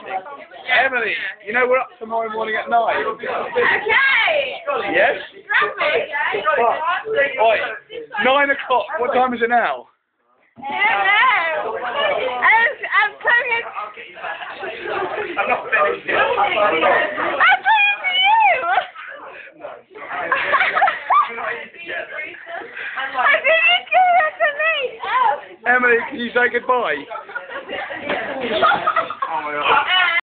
Emily, you know we're up tomorrow morning at 9. Okay! Yes? Traffic! Oi, 9 o'clock. What time is it now? Hello! I'm talking... I'm not finished yet. I'm talking to you! I didn't do that to me! Emily, can you say goodbye? Oh.